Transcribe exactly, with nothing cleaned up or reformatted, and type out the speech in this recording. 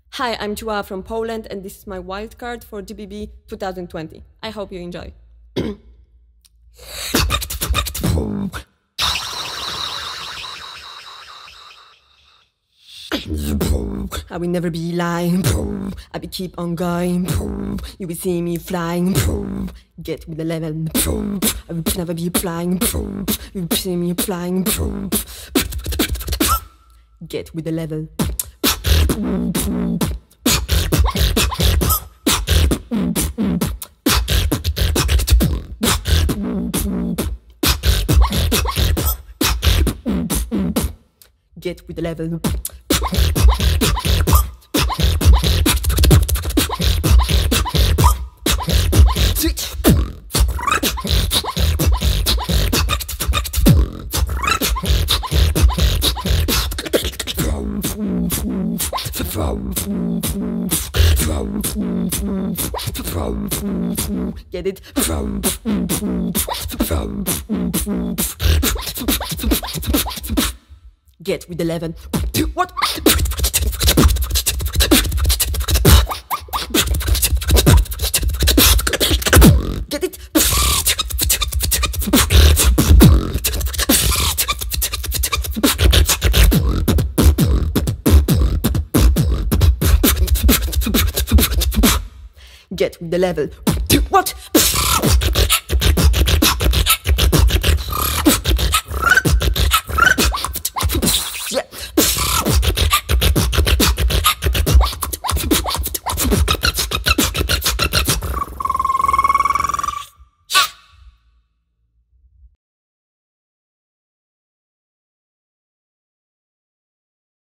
Hi, I'm Chiwawa from Poland, and this is my wildcard for G B B twenty twenty. I hope you enjoy. I will never be lying. I will keep on going. You will see me flying. Get with the level. I will never be flying. You will see me flying. Get with the level. Get with the level. Switch. Get it? Get with the level. What? Get it? Get with the level. What?